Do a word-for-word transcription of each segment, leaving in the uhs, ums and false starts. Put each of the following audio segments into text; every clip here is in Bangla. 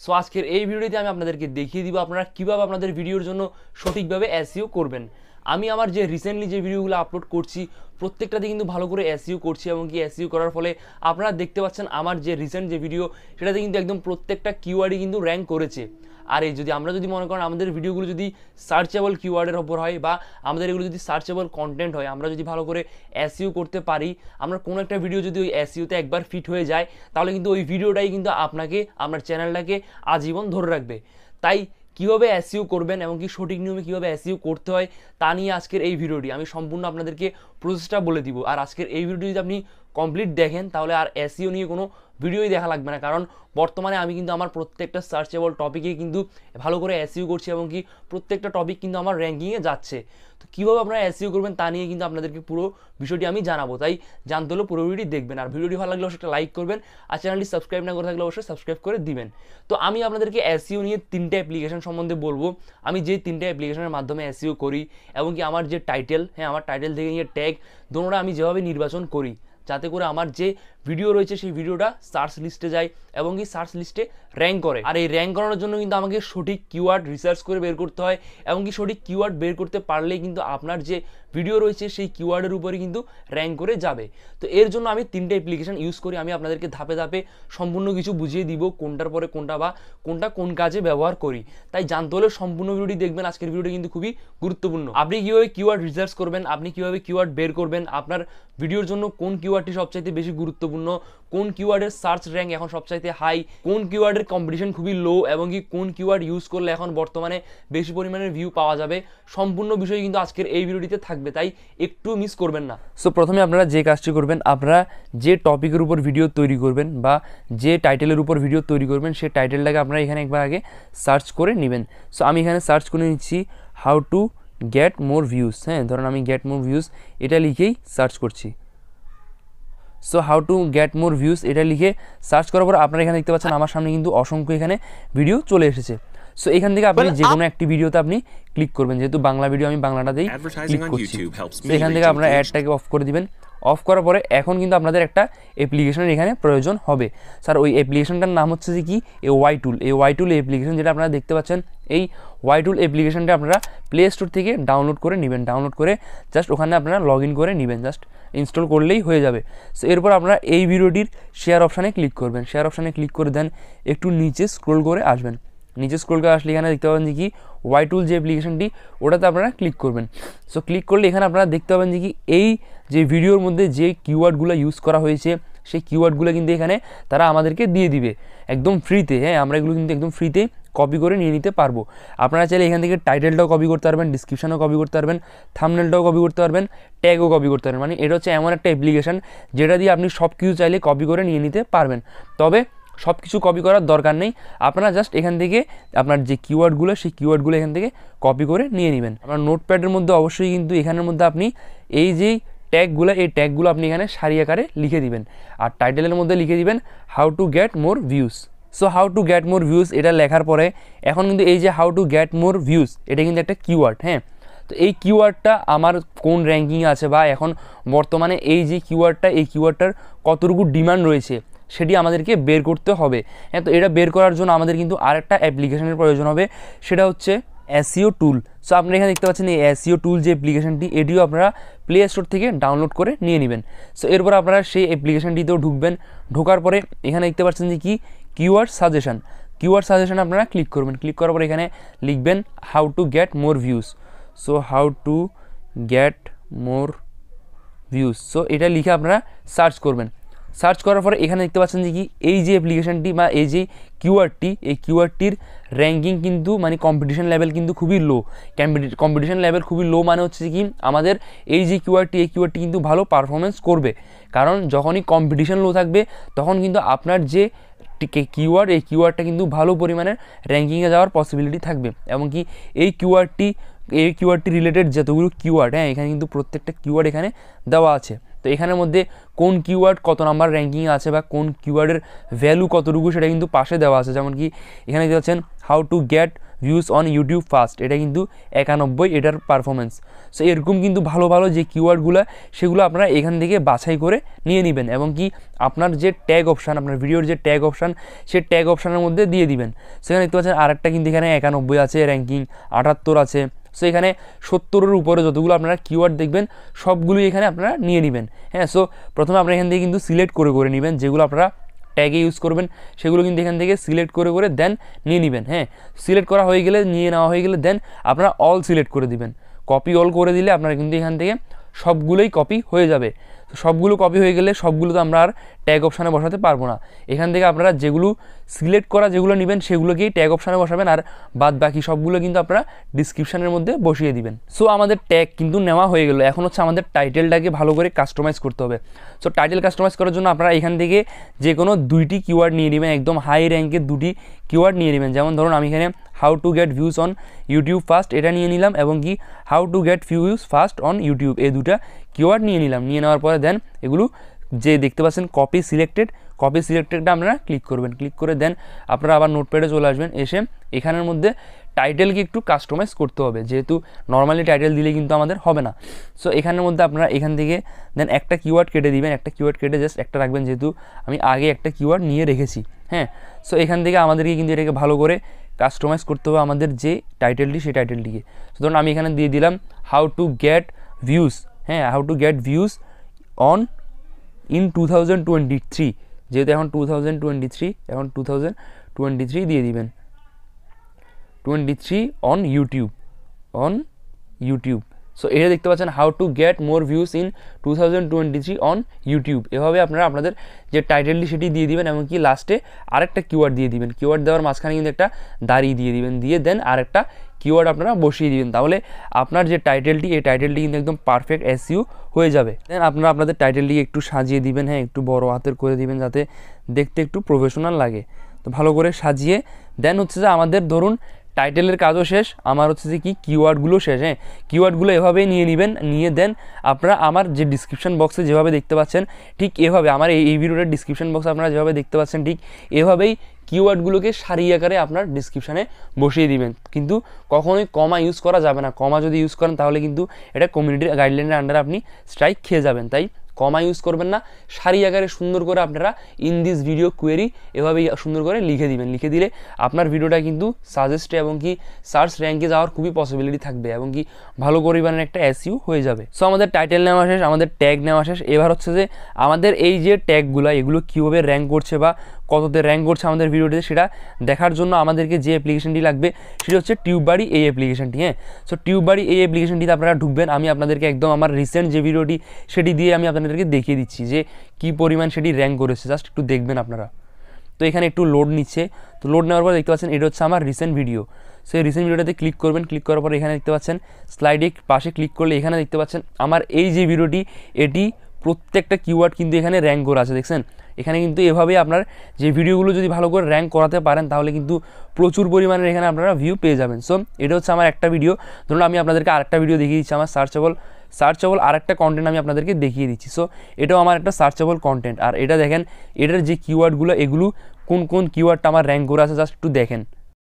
সো আজকের এই ভিডিওতে আমি আপনাদেরকে দেখিয়ে দিব আপনারা কীভাবে আপনাদের ভিডিওর জন্য সঠিকভাবে এসইও করবেন। আমি আমার যে রিসেন্টলি যে ভিডিওগুলো আপলোড করছি প্রত্যেকটাতে কিন্তু ভালো করে এসইও করছি এবং কি এসইও করার ফলে আপনারা দেখতে পাচ্ছেন আমার যে রিসেন্ট যে ভিডিও সেটাতে কিন্তু একদম প্রত্যেকটা কিওয়ার্ডই কিন্তু র্যাঙ্ক করেছে। আর এই যদি আমরা যদি মনে করেন আমাদের ভিডিওগুলো যদি সার্চেবল কিওয়ার্ডের ওপর হয় বা আমাদের এগুলো যদি সার্চেবল কন্টেন্ট হয়, আমরা যদি ভালো করে এসইও করতে পারি, আমরা কোনো একটা ভিডিও যদি ওই এসইওতে একবার ফিট হয়ে যায় তাহলে কিন্তু ওই ভিডিওটাই কিন্তু আপনাকে আপনার চ্যানেলটাকে আজীবন ধরে রাখবে। তাই কীভাবে এসইও করবেন এবং কি সঠিক নিয়মে কীভাবে এসইও করতে হয় তা নিয়ে আজকের এই ভিডিওটি আমি সম্পূর্ণ আপনাদেরকে প্রসেসটা বলে দিব। আর আজকের এই ভিডিওটি যদি আপনি কমপ্লিট দেখেন তাহলে আর এসইও নিয়ে কোনো ভিডিওই দেখা লাগবে না, কারণ বর্তমানে আমি কিন্তু আমার প্রত্যেকটা সার্চেবল টপিকে কিন্তু ভালো করে এসইও করছি এবং কি প্রত্যেকটা টপিক কিন্তু আমার র্যাঙ্কিংয়ে যাচ্ছে। তো কীভাবে আপনারা এসইও করবেন তা নিয়ে কিন্তু আপনাদেরকে পুরো বিষয়টি আমি জানাবো, তাই জানতে হলে পুরো ভিডিওটি দেখবেন। আর ভিডিওটি ভালো লাগলে অবশ্যই লাইক করবেন আর চ্যানেলটি সাবস্ক্রাইব না করে থাকলে অবশ্যই সাবস্ক্রাইব করে দিবেন। তো আমি আপনাদেরকে এসইও নিয়ে তিনটে অ্যাপ্লিকেশন সম্বন্ধে বলবো, আমি যে তিনটে অ্যাপ্লিকেশনের মাধ্যমে এসইও করি এবং কি আমার যে টাইটেল, হ্যাঁ আমার টাইটেল থেকে নিয়ে ট্যাগ দোনোটা আমি যেভাবে নির্বাচন করি যাতে করে আমার যে ভিডিও রয়েছে সেই ভিডিওটা সার্চ লিস্টে যায় এবং কি সার্চ লিস্টে র্যাঙ্ক করে। আর এই র্যাঙ্ক করানোর জন্য কিন্তু আমাকে সঠিক কিওয়ার্ড রিসার্চ করে বের করতে হয় এবং কি সঠিক কিওয়ার্ড বের করতে পারলেই কিন্তু আপনার যে ভিডিও রয়েছে সেই কিওয়ার্ডের উপরে কিন্তু র্যাঙ্ক করে যাবে। তো এর জন্য আমি তিনটে অ্যাপ্লিকেশন ইউজ করি, আমি আপনাদেরকে ধাপে ধাপে সম্পূর্ণ কিছু বুঝিয়ে দিব কোনটার পরে কোনটা বা কোনটা কোন কাজে ব্যবহার করি। তাই জানতে হলে সম্পূর্ণ ভিডিওটি দেখবেন, আজকের ভিডিওটি কিন্তু খুবই গুরুত্বপূর্ণ। আপনি কীভাবে কিওয়ার্ড রিসার্চ করবেন, আপনি কীভাবে কিওয়ার্ড বের করবেন, আপনার ভিডিওর জন্য কোন কিওয়ার্ডটি সবচাইতে বেশি গুরুত্বপূর্ণ, কোন কিওয়ার্ডের সার্চ র্যাঙ্ক এখন সবচাইতে হাই, কোন কিওয়ার্ডের কম্পিটিশন খুবই লো এবং কি কোন কিওয়ার্ড ইউজ করলে এখন বর্তমানে বেশি পরিমাণের ভিউ পাওয়া যাবে, সম্পূর্ণ বিষয় কিন্তু আজকের এই ভিডিওটিতে থাকবে, তাই একটু মিস করবেন না। সো প্রথমে আপনারা যে কাজটি করবেন, আপনারা যে টপিকের উপর ভিডিও তৈরি করবেন বা যে টাইটেলের উপর ভিডিও তৈরি করবেন সেই টাইটেলটাকে আপনারা এখানে একবার আগে সার্চ করে নেবেন। সো আমি এখানে সার্চ করে নিচ্ছি how to get more views. হ্যাঁ ধরুন আমি গেট মোর ভিউজ এটা লিখেই সার্চ করছি। So how to get more views এটা লিখে সার্চ করার পর আপনারা এখানে দেখতে পাচ্ছেন আমার সামনে কিন্তু অসংখ্য এখানে ভিডিও চলে এসেছে। সো এখান থেকে আপনি যে কোনো একটি ভিডিওতে আপনি ক্লিক করবেন, যেহেতু বাংলা ভিডিও আমি বাংলাটাতেই ক্লিক করছি। এখান থেকে আপনারা অ্যাডটাকে অফ করে দিবেন। অফ করার পরে এখন কিন্তু আপনাদের একটা অ্যাপ্লিকেশনের এখানে প্রয়োজন হবে। স্যার ওই অ্যাপ্লিকেশনটার নাম হচ্ছে যে কি এ ওয়াই টুল। এই ওয়াই টুল অ্যাপ্লিকেশন যেটা আপনারা দেখতে পাচ্ছেন, এই ওয়াই টুল অ্যাপ্লিকেশনটা আপনারা প্লে স্টোর থেকে ডাউনলোড করে নেবেন। ডাউনলোড করে জাস্ট ওখানে আপনারা লগ ইন করে নেবেন, জাস্ট ইনস্টল করলেই হয়ে যাবে। সো এরপর আপনারা এই ভিডিওটির শেয়ার অপশানে ক্লিক করবেন। শেয়ার অপশানে ক্লিক করে দেন একটু নিচে স্ক্রোল করে আসবেন। নিচে স্ক্রোল করে আসলে এখানে দেখতে পাবেন যে কি ওয়াই টুল যে অ্যাপ্লিকেশনটি ওটাতে আপনারা ক্লিক করবেন। সো ক্লিক করলে এখানে আপনারা দেখতে পাবেন যে কি এই যে ভিডিওর মধ্যে যে কিওয়ার্ডগুলো ইউজ করা হয়েছে সেই কিওয়ার্ডগুলো কিন্তু এখানে তারা আমাদেরকে দিয়ে দিবে একদম ফ্রিতে। হ্যাঁ আমরা এগুলো কিন্তু একদম ফ্রিতে কপি করে নিয়ে নিতে পারবো। আপনারা চাইলে এখান থেকে টাইটেলটাও কপি করতে পারবেন, ডিসক্রিপশনও কপি করতে পারবেন, থাম্বনেলটাও কপি করতে পারবেন, ট্যাগও কপি করতে পারবেন। মানে এটা হচ্ছে এমন একটা অ্যাপ্লিকেশন যেটা দিয়ে আপনি সব কিছু চাইলে কপি করে নিয়ে নিতে পারবেন। তবে সব কিছু কপি করার দরকার নেই, আপনারা জাস্ট এখান থেকে আপনার যে কিওয়ার্ডগুলো সেই কিওয়ার্ডগুলো এখান থেকে কপি করে নিয়ে নেবেন। আপনার নোটপ্যাডের মধ্যে অবশ্যই কিন্তু এখানের মধ্যে আপনি এই যেই ট্যাগগুলো এই ট্যাগগুলো আপনি এখানে সারি আকারে লিখে দিবেন আর টাইটেলের মধ্যে লিখে দিবেন how to get more views. So how to get more views এটা লেখার পরে এখন কিন্তু এই যে how to get more views এটা কিন্তু একটা কিওয়ার্ড। হ্যাঁ তো এই কিওয়ার্ডটা আমার কোন র্যাঙ্কিংয়ে আছে বা এখন বর্তমানে এই যে কিওয়ার্ডটা এই কিওয়ার্ডটার কতটুকু ডিমান্ড রয়েছে সেটি আমাদেরকে বের করতে হবে। হ্যাঁ তো এটা বের করার জন্য আমাদের কিন্তু আরেকটা অ্যাপ্লিকেশনের প্রয়োজন হবে, সেটা হচ্ছে এসইও টুল। সো আপনারা এখানে দেখতে পাচ্ছেন এই এসইও টুল যে অ্যাপ্লিকেশনটি এটিও আপনারা প্লে স্টোর থেকে ডাউনলোড করে নিয়ে নেবেন। সো এরপর আপনারা সেই অ্যাপ্লিকেশনটিতেও ঢুকবেন। ঢোকার পরে এখানে দেখতে পাচ্ছেন যে কি কিওয়ার্ড সাজেশন। কিওয়ার্ড সাজেশন আপনারা ক্লিক করবেন। ক্লিক করার পরে এখানে লিখবেন how to get more views. So how to get more views so এটা লিখে আপনারা সার্চ করবেন। সার্চ করার পরে এখানে দেখতে পাচ্ছেন যে কি এই যে অ্যাপ্লিকেশনটি বা এই যে কিওয়ার্ডটি এই কিওয়ার্ডটির র্যাঙ্কিং কিন্তু মানে কম্পিটিশন লেভেল কিন্তু খুবই লো। কম্পিটিশন লেভেল খুবই লো মানে হচ্ছে কি আমাদের এই যে কিওয়ার্ডটি এই কিওয়ার্ডটি কিন্তু ভালো পারফরমেন্স করবে, কারণ যখনই কম্পিটিশন লো থাকবে তখন কিন্তু আপনার যে কিওয়ার্ড এই কিওয়ার্ডটা কিন্তু ভালো পরিমাণের র্যাঙ্কিংয়ে যাওয়ার পসিবিলিটি থাকবে। এবং কি এই কিওয়ার্ডটি এই কিওয়ার্ডটি রিলেটেড যতগুলো কিওয়ার্ড, হ্যাঁ এখানে কিন্তু প্রত্যেকটা কিওয়ার্ড এখানে দেওয়া আছে। তো এখানের মধ্যে কোন কিওয়ার্ড কত নাম্বার র্যাঙ্কিং আছে বা কোন কিওয়ার্ডের ভ্যালু কতটুকু সেটা কিন্তু পাশে দেওয়া আছে। যেমন কি এখানে দেখতে পাচ্ছেন how to get views on YouTube fast, এটা কিন্তু একানব্বই এটার পারফরমেন্স। সো এরকম কিন্তু ভালো ভালো যে কিওয়ার্ডগুলো সেগুলো আপনারা এখান থেকে বাছাই করে নিয়ে নেবেন এবং কি আপনার যে ট্যাগ অপশান, আপনার ভিডিওর যে ট্যাগ অপশান সেই ট্যাগ অপশানের মধ্যে দিয়ে দিবেন। সেখানে দেখতে পাচ্ছেন আরেকটা কিন্তু এখানে একানব্বই আছে র্যাঙ্কিং, আটাত্তর আছে। সো এখানে সত্তরের উপরে যতগুলো আপনারা কিওয়ার্ড দেখবেন সবগুলোই এখানে আপনারা নিয়ে নেবেন। হ্যাঁ, সো প্রথমে আপনারা এখান থেকে কিন্তু সিলেক্ট করে করে নেবেন যেগুলো আপনারা ট্যাগে ইউজ করবেন সেগুলো কিন্তু এখান থেকে সিলেক্ট করে করে দেন নিয়ে নেবেন। হ্যাঁ, সিলেক্ট করা হয়ে গেলে, নিয়ে নেওয়া হয়ে গেলে দেন আপনারা অল সিলেক্ট করে দিবেন। কপি অল করে দিলে আপনারা কিন্তু এখান থেকে সবগুলোই কপি হয়ে যাবে। তো সবগুলো কপি হয়ে গেলে সবগুলো তো আমরা আর ট্যাগ অপশানে বসাতে পারবো না। এখান থেকে আপনারা যেগুলো সিলেক্ট করা যেগুলো নেবেন সেগুলোকেই ট্যাগ অপশানে বসাবেন, আর বাদ বাকি সবগুলো কিন্তু আপনারা ডিসক্রিপশানের মধ্যে বসিয়ে দিবেন। সো আমাদের ট্যাগ কিন্তু নেওয়া হয়ে গেল। এখন হচ্ছে আমাদের টাইটেলটাকে ভালো করে কাস্টমাইজ করতে হবে। সো টাইটেল কাস্টমাইজ করার জন্য আপনারা এখান থেকে যে কোনো দুইটি কিওয়ার্ড নিয়ে নেবেন, একদম হাই র্যাঙ্কের দুটি কিওয়ার্ড নিয়ে নেবেন। যেমন ধরুন আমি এখানে how to get views on YouTube fast এটা নিয়ে নিলাম এবং কি how to get views fast on YouTube, এই দুটা কিওয়ার্ড নিয়ে নিলাম। নিয়ে নেওয়ার পরে দেন এগুলো যে দেখতে পাচ্ছেন কপি সিলেক্টেড, কপি সিলেক্টেডটা আপনারা ক্লিক করবেন। ক্লিক করে দেন আপনারা আবার নোটপ্যাডে চলে আসবেন। এসে এখানের মধ্যে টাইটেলকে একটু কাস্টমাইজ করতে হবে, যেহেতু নর্মালি টাইটেল দিলে কিন্তু আমাদের হবে না। সো এখানের মধ্যে আপনারা এখান থেকে দেন একটা কিওয়ার্ড কেটে দিবেন, একটা কিওয়ার্ড কেটে জাস্ট একটা রাখবেন, যেহেতু আমি আগে একটা কিওয়ার্ড নিয়ে রেখেছি। হ্যাঁ, সো এখান থেকে আমাদেরকে কিন্তু এটাকে ভালো করে কাস্টমাইজ করতে হবে আমাদের যে টাইটেলটি সেই টাইটেলটিকে। সুতরাং আমি এখানে দিয়ে দিলাম হাউ টু গেট ভিউজ, হ্যাঁ how to get views on in two thousand twenty three, যেহেতু এখন টু থাউজেন্ড টোয়েন্টি থ্রি এখন টু থাউজেন্ড টোয়েন্টি থ্রি দিয়ে দিবেন, twenty three on YouTube, on YouTube. So এটা দেখতে পাচ্ছেন how to get more views in two thousand twenty three on YouTube. এভাবে আপনারা আপনাদের যে টাইটেলটি সেটি দিয়ে দিবেন এবং কি লাস্টে আরেকটা কিওয়ার্ড দিয়ে দিবেন। কিওয়ার্ড দেওয়ার মাঝখানে কিন্তু একটা দাড়ি দিয়ে দিবেন, দিয়ে দেন আরেকটা কিওয়ার্ড আপনারা বসিয়ে দিবেন। তাহলে আপনার যে টাইটেলটি এই টাইটেলটি কিন্তু একদম পারফেক্ট এসইও হয়ে যাবে। দেন আপনারা আপনাদের টাইটেলটিকে একটু সাজিয়ে দিবেন, হ্যাঁ একটু বড় হাতের করে দিবেন যাতে দেখতে একটু প্রফেশনাল লাগে। তো ভালো করে সাজিয়ে দেন হচ্ছে যে আমাদের ধরুন টাইটেলের কাজও শেষ, আমার হচ্ছে যে কি কিওয়ার্ডগুলো শেষ। হ্যাঁ, কিওয়ার্ডগুলো এভাবেই নিয়ে নেবেন, নিয়ে দেন আপনারা আমার যে ডিসক্রিপশন বক্সে যেভাবে দেখতে পাচ্ছেন ঠিক এভাবে আমার এই এই ভিডিওটার ডিসক্রিপশন বক্সে আপনারা যেভাবে দেখতে পাচ্ছেন ঠিক এভাবেই কিওয়ার্ডগুলোকে সারি আকারে আপনার ডিসক্রিপশানে বসিয়ে দিবেন। কিন্তু কখনোই কমা ইউজ করা যাবে না, কমা যদি ইউজ করেন তাহলে কিন্তু এটা কমিউনিটির গাইডলাইনের আন্ডারে আপনি স্ট্রাইক খেয়ে যাবেন। তাই কমা ইউজ করবেন না, সারি আকারে সুন্দর করে আপনারা ইন দিস ভিডিও কোয়েরি এভাবেই সুন্দর করে লিখে দিবেন। লিখে দিলে আপনার ভিডিওটা কিন্তু সাজেস্টে এবং কি সার্চ র্যাঙ্কে যাওয়ার খুবই পসিবিলিটি থাকবে এবং কি ভালো পরিমাণের একটা এসইও হয়ে যাবে। সো আমাদের টাইটেল নেওয়া শেষ, আমাদের ট্যাগ নেওয়া শেষ। এবার হচ্ছে যে আমাদের এই যে ট্যাগগুলো এগুলো কীভাবে র্যাঙ্ক করছে বা কততে র্যাঙ্ক করছে আমাদের ভিডিওটিতে সেটা দেখার জন্য আমাদেরকে যে অ্যাপ্লিকেশনটি লাগবে সেটা হচ্ছে টিউববাড়ি এই অ্যাপ্লিকেশনটি। হ্যাঁ, সো টিউববাড়ি এই অ্যাপ্লিকেশনটিতে আপনারা ঢুকবেন। আমি আপনাদেরকে একদম আমার রিসেন্ট যে ভিডিওটি সেটি দিয়ে আমি আপনাদেরকে দেখিয়ে দিচ্ছি যে কী পরিমাণ সেটি র্যাঙ্ক করেছে, জাস্ট একটু দেখবেন আপনারা। তো এখানে একটু লোড নিচ্ছে, তো লোড নেওয়ার পর দেখতে পাচ্ছেন এটা হচ্ছে আমার রিসেন্ট ভিডিও। সো এই রিসেন্ট ভিডিওটাতে ক্লিক করবেন, ক্লিক করার পর এখানে দেখতে পাচ্ছেন স্লাইডে পাশে ক্লিক করলে এখানে দেখতে পাচ্ছেন আমার এই যে ভিডিওটি এটি প্রত্যেকটা কিওয়ার্ড কিন্তু এখানে র্যাঙ্ক করা আছে, দেখছেন। এখানে কিন্তু এভাবেই আপনার যে ভিডিওগুলো যদি ভালো করে র্যাঙ্ক করাতে পারেন তাহলে কিন্তু প্রচুর পরিমাণের এখানে আপনারা ভিউ পেয়ে যাবেন। সো এটা হচ্ছে আমার একটা ভিডিও। ধরুন আমি আপনাদেরকে আরেকটা ভিডিও দেখিয়ে দিচ্ছি, আমার সার্চেবল সার্চেবল আরেকটা কন্টেন্ট আমি আপনাদেরকে দেখিয়ে দিচ্ছি। সো এটাও আমার একটা সার্চেবল কন্টেন্ট, আর এটা দেখেন এটার যে কিওয়ার্ডগুলো এগুলো কোন কোন কিওয়ার্ডটা আমার র্যাঙ্ক করে আছে জাস্ট একটু দেখেন।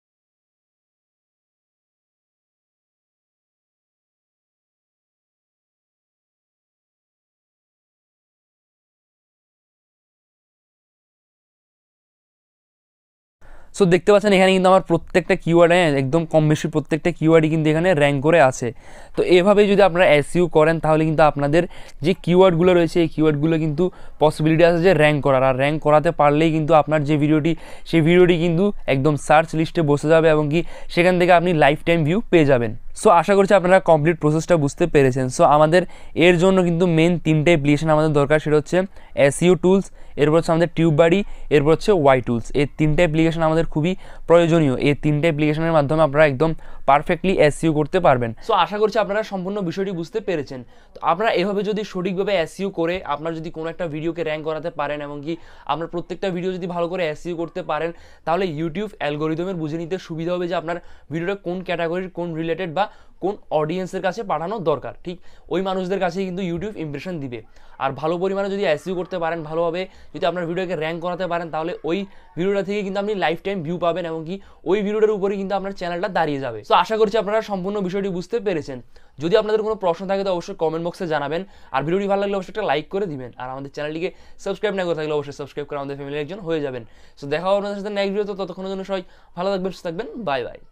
সো দেখতে পাচ্ছেন এখানে কিন্তু আমার প্রত্যেকটা কিওয়ার্ড একদম কম বেশি প্রত্যেকটা কিওয়ার্ডই কিন্তু এখানে র্যাঙ্ক করে আছে। তো এভাবেই যদি আপনারা এসইও করেন তাহলে কিন্তু আপনাদের যে কিওয়ার্ডগুলো রয়েছে এই কিওয়ার্ডগুলো কিন্তু পসিবিলিটি আছে যে র্যাঙ্ক করার, আর র্যাঙ্ক করাতে পারলেই কিন্তু আপনার যে ভিডিওটি সেই ভিডিওটি কিন্তু একদম সার্চ লিস্টে বসে যাবে এবং কি সেখান থেকে আপনি লাইফ টাইম ভিউ পেয়ে যাবেন। সো আশা করছি আপনারা কমপ্লিট প্রসেসটা বুঝতে পেরেছেন। সো আমাদের এর জন্য কিন্তু মেন তিনটে অ্যাপ্লিকেশন আমাদের দরকার, সেটা হচ্ছে এসইও টুলস, এরপর হচ্ছে আমাদের টিউববাড়ি, এরপর হচ্ছে ওয়াই টুলস। এই তিনটে অ্যাপ্লিকেশন আমাদের খুবই প্রয়োজনীয়। এই তিনটে অ্যাপ্লিকেশনের মাধ্যমে আপনারা একদম পারফেক্টলি এসইও করতে পারবেন। সো আশা করছি আপনারা সম্পূর্ণ বিষয়টি বুঝতে পেরেছেন। তো আপনারা এভাবে যদি সঠিকভাবে এসইও করে আপনার যদি কোনো একটা ভিডিওকে র্যাঙ্ক করাতে পারেন এবং কি আপনার প্রত্যেকটা ভিডিও যদি ভালো করে এসইও করতে পারেন তাহলে ইউটিউব অ্যালগোরিদমের বুঝে নিতে সুবিধা হবে যে আপনার ভিডিওটা কোন ক্যাটাগরির কোন রিলেটেড বা কোন অডিয়েন্সের কাছে পাঠানো দরকার, ঠিক ওই মানুষদের কাছেই কিন্তু ইউটিউব ইমপ্রেশন দিবে। আর ভালো পরিমাণে যদি এসইও করতে পারেন, ভালোভাবে যদি আপনার ভিডিওকে র্যাঙ্ক করাতে পারেন, তাহলে ওই ভিডিওটা থেকে কিন্তু আপনি লাইফ টাইম ভিউ পাবেন এবং কি ওই ভিডিওটার উপরে কিন্তু আপনার চ্যানেলটা দাঁড়িয়ে যাবে। তো আশা করছি আপনারা সম্পূর্ণ বিষয়টি বুঝতে পেরেছেন। যদি আপনাদের কোনো প্রশ্ন থাকে তো অবশ্যই কমেন্ট বক্সে জানাবেন, আর ভিডিওটি ভালো লাগলে অবশ্যই একটা লাইক করে দিবেন, আর আমাদের চ্যানেলটিকে সাবস্ক্রাইব না করে থাকলে অবশ্যই সাবস্ক্রাইব করে আমাদের ফ্যামিলির একজন হয়ে যাবেন। সো দেখা হবে আপনাদের সাথে নেক্সট ভিডিওতে, ততক্ষণের জন্য সবাই ভালো থাকবেন, সুস্থ থাকবেন, বাই বাই।